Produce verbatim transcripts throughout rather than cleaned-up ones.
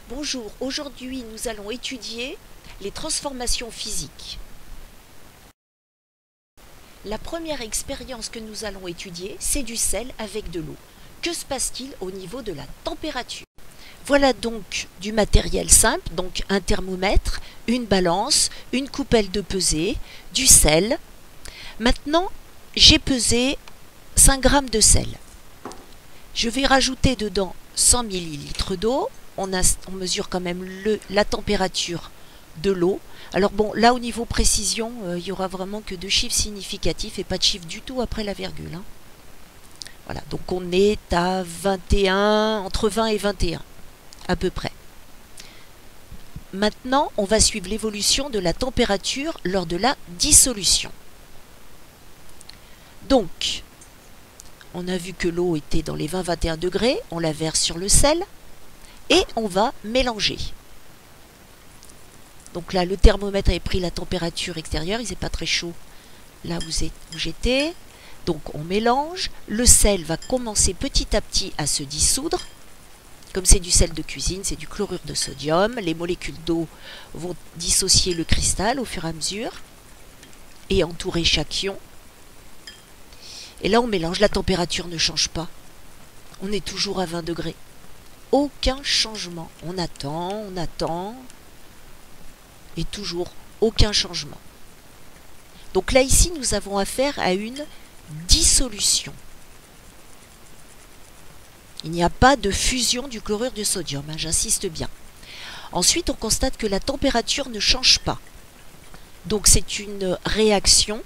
Bonjour, aujourd'hui nous allons étudier les transformations physiques. La première expérience que nous allons étudier, c'est du sel avec de l'eau. Que se passe-t-il au niveau de la température? Voilà donc du matériel simple, donc un thermomètre, une balance, une coupelle de pesée, du sel. Maintenant, j'ai pesé cinq grammes de sel. Je vais rajouter dedans cent millilitres d'eau. On, a, on mesure quand même le, la température de l'eau. Alors bon, là au niveau précision, euh, il n'y aura vraiment que deux chiffres significatifs et pas de chiffre du tout après la virgule. Hein. Voilà, donc on est à vingt et un, entre vingt et vingt et un, à peu près. Maintenant, on va suivre l'évolution de la température lors de la dissolution. Donc, on a vu que l'eau était dans les vingt à vingt et un degrés, on la verse sur le sel et on va mélanger. Donc là, le thermomètre avait pris la température extérieure, il n'est pas très chaud là où j'étais. Donc on mélange, le sel va commencer petit à petit à se dissoudre. Comme c'est du sel de cuisine, c'est du chlorure de sodium. Les molécules d'eau vont dissocier le cristal au fur et à mesure et entourer chaque ion. Et là on mélange, la température ne change pas. On est toujours à vingt degrés. Aucun changement. On attend, on attend. Et toujours aucun changement. Donc là ici nous avons affaire à une dissolution. Il n'y a pas de fusion du chlorure de sodium, hein, j'insiste bien. Ensuite on constate que la température ne change pas. Donc c'est une réaction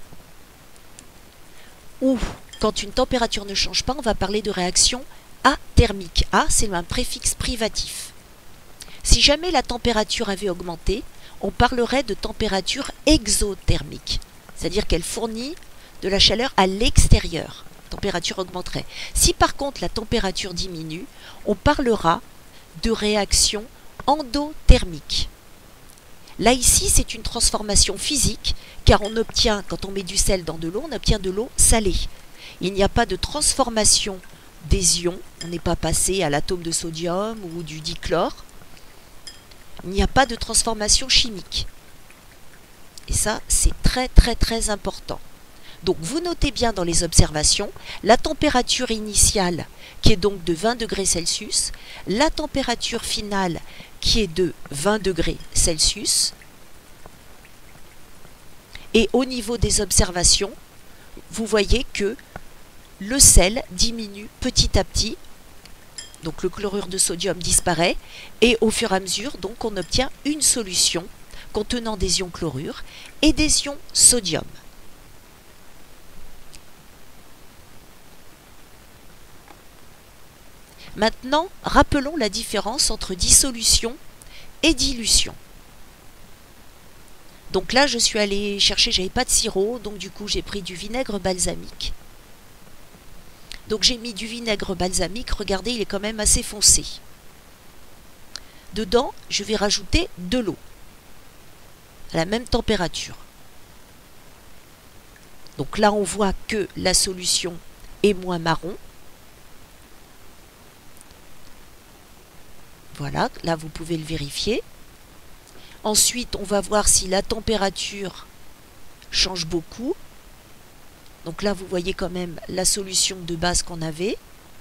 où quand une température ne change pas, on va parler de réaction athermique. A, c'est un préfixe privatif. Si jamais la température avait augmenté, on parlerait de température exothermique, c'est-à-dire qu'elle fournit de la chaleur à l'extérieur. La température augmenterait. Si par contre la température diminue, on parlera de réaction endothermique. Là ici, c'est une transformation physique, car on obtient, quand on met du sel dans de l'eau, on obtient de l'eau salée. Il n'y a pas de transformation des ions, on n'est pas passé à l'atome de sodium ou du dichlore. Il n'y a pas de transformation chimique. Et ça, c'est très très très important. Donc vous notez bien dans les observations la température initiale qui est donc de vingt degrés Celsius, la température finale qui est de vingt degrés Celsius. Et au niveau des observations, vous voyez que le sel diminue petit à petit. Donc le chlorure de sodium disparaît et au fur et à mesure, donc, on obtient une solution contenant des ions chlorure et des ions sodium. Maintenant, rappelons la différence entre dissolution et dilution. Donc là, je suis allée chercher, j'avais pas de sirop, donc du coup j'ai pris du vinaigre balsamique. Donc j'ai mis du vinaigre balsamique, regardez, il est quand même assez foncé. Dedans, je vais rajouter de l'eau, à la même température. Donc là, on voit que la solution est moins marron. Voilà, là vous pouvez le vérifier. Ensuite, on va voir si la température change beaucoup. Donc là, vous voyez quand même la solution de base qu'on avait.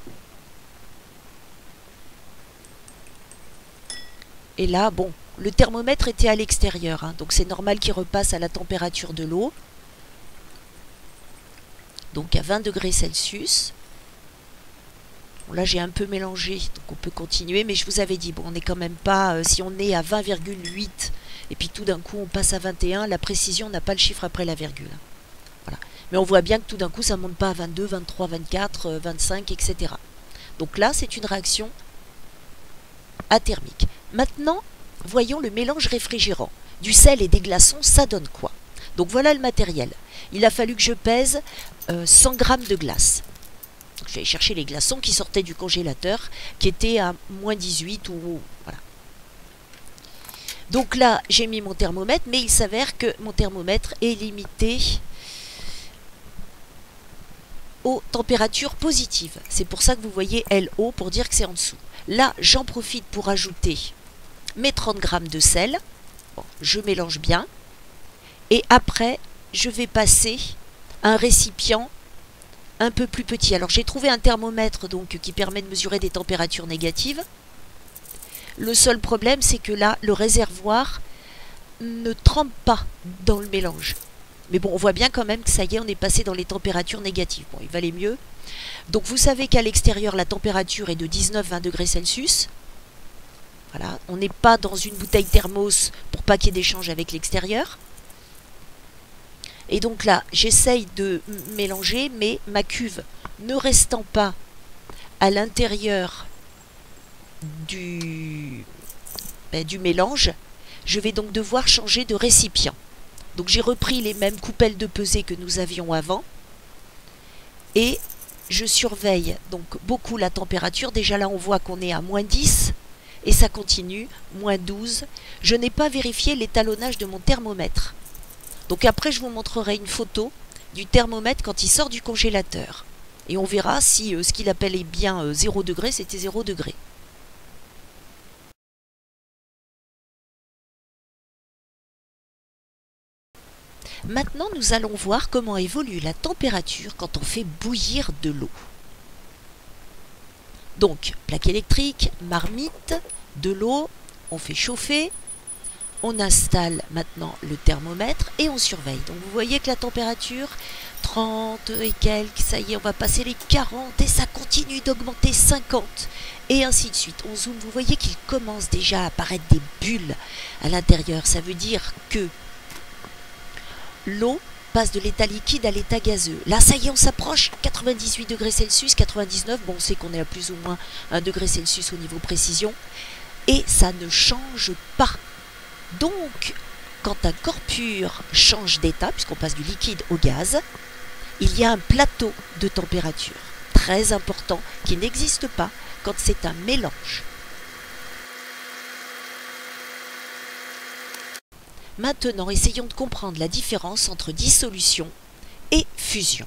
Et là, bon, le thermomètre était à l'extérieur, hein, donc c'est normal qu'il repasse à la température de l'eau. Donc à vingt degrés Celsius. Bon, là, j'ai un peu mélangé, donc on peut continuer, mais je vous avais dit, bon, on n'est quand même pas, euh, si on est à vingt virgule huit, et puis tout d'un coup on passe à vingt et un, la précision n'a pas le chiffre après la virgule. Voilà. Mais on voit bien que tout d'un coup, ça ne monte pas à vingt-deux, vingt-trois, vingt-quatre, vingt-cinq, et cetera. Donc là, c'est une réaction athermique. Maintenant, voyons le mélange réfrigérant. Du sel et des glaçons, ça donne quoi? Donc voilà le matériel. Il a fallu que je pèse euh, cent grammes de glace. Donc, je vais aller chercher les glaçons qui sortaient du congélateur, qui étaient à moins dix-huit ou... Voilà. Donc là, j'ai mis mon thermomètre, mais il s'avère que mon thermomètre est limité aux températures positives. C'est pour ça que vous voyez L O pour dire que c'est en dessous. Là, j'en profite pour ajouter mes trente grammes de sel. Bon, je mélange bien. Et après, je vais passer un récipient un peu plus petit. Alors j'ai trouvé un thermomètre donc qui permet de mesurer des températures négatives. Le seul problème, c'est que là, le réservoir ne trempe pas dans le mélange. Mais bon, on voit bien quand même que ça y est, on est passé dans les températures négatives. Bon, il valait mieux. Donc vous savez qu'à l'extérieur, la température est de dix-neuf à vingt degrés Celsius. Voilà, on n'est pas dans une bouteille thermos pour pas qu'il y ait d'échange avec l'extérieur. Et donc là, j'essaye de mélanger, mais ma cuve ne restant pas à l'intérieur du, ben, du mélange, je vais donc devoir changer de récipient. Donc j'ai repris les mêmes coupelles de pesée que nous avions avant. Et je surveille donc beaucoup la température. Déjà là, on voit qu'on est à moins dix. Et ça continue, moins douze. Je n'ai pas vérifié l'étalonnage de mon thermomètre. Donc après, je vous montrerai une photo du thermomètre quand il sort du congélateur. Et on verra si euh, ce qu'il appelait bien euh, zéro degré, c'était zéro degré. Maintenant, nous allons voir comment évolue la température quand on fait bouillir de l'eau. Donc, plaque électrique, marmite, de l'eau, on fait chauffer. On installe maintenant le thermomètre et on surveille. Donc vous voyez que la température, trente et quelques, ça y est, on va passer les quarante et ça continue d'augmenter, cinquante et ainsi de suite. On zoome, vous voyez qu'il commence déjà à apparaître des bulles à l'intérieur. Ça veut dire que l'eau passe de l'état liquide à l'état gazeux. Là, ça y est, on s'approche, quatre-vingt-dix-huit degrés Celsius, quatre-vingt-dix-neuf. Bon, on sait qu'on est à plus ou moins un degré Celsius au niveau précision. Et ça ne change pas. Donc, quand un corps pur change d'état, puisqu'on passe du liquide au gaz, il y a un plateau de température très important qui n'existe pas quand c'est un mélange. Maintenant, essayons de comprendre la différence entre dissolution et fusion.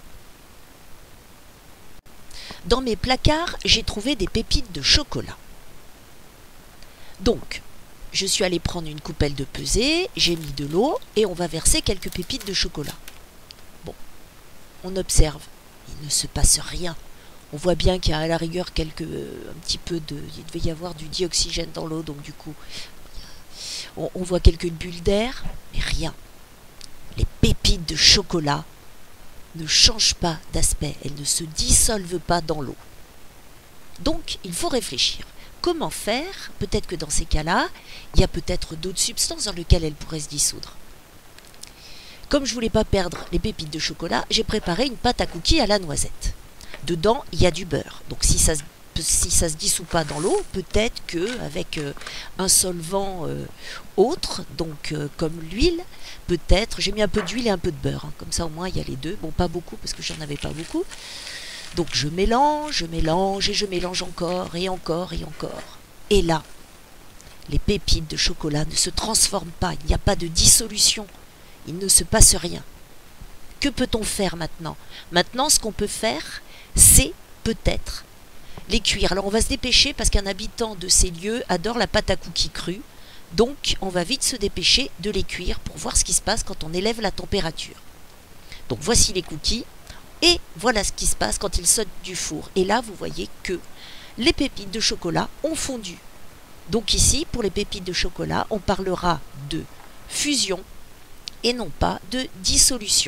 Dans mes placards, j'ai trouvé des pépites de chocolat. Donc, je suis allée prendre une coupelle de pesée, j'ai mis de l'eau et on va verser quelques pépites de chocolat. Bon, on observe, il ne se passe rien. On voit bien qu'il y a à la rigueur quelques, un petit peu de, il devait y avoir du dioxygène dans l'eau, donc du coup, on, on voit quelques bulles d'air, mais rien. Les pépites de chocolat ne changent pas d'aspect, elles ne se dissolvent pas dans l'eau. Donc, il faut réfléchir. Comment faire? Peut-être que dans ces cas-là, il y a peut-être d'autres substances dans lesquelles elles pourraient se dissoudre. Comme je ne voulais pas perdre les pépites de chocolat, j'ai préparé une pâte à cookies à la noisette. Dedans, il y a du beurre. Donc si ça ne si ça se dissout pas dans l'eau, peut-être qu'avec euh, un solvant euh, autre, donc euh, comme l'huile, peut-être, j'ai mis un peu d'huile et un peu de beurre. Hein, comme ça au moins il y a les deux. Bon, pas beaucoup parce que j'en avais pas beaucoup. Donc je mélange, je mélange et je mélange encore et encore et encore. Et là, les pépites de chocolat ne se transforment pas, il n'y a pas de dissolution, il ne se passe rien. Que peut-on faire maintenant? Maintenant, ce qu'on peut faire, c'est peut-être les cuire. Alors on va se dépêcher parce qu'un habitant de ces lieux adore la pâte à cookies crue. Donc on va vite se dépêcher de les cuire pour voir ce qui se passe quand on élève la température. Donc voici les cookies. Et voilà ce qui se passe quand ils sortent du four. Et là, vous voyez que les pépites de chocolat ont fondu. Donc ici, pour les pépites de chocolat, on parlera de fusion et non pas de dissolution.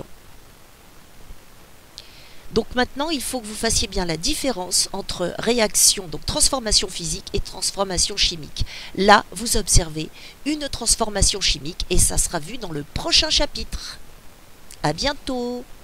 Donc maintenant, il faut que vous fassiez bien la différence entre réaction, donc transformation physique et transformation chimique. Là, vous observez une transformation chimique et ça sera vu dans le prochain chapitre. À bientôt!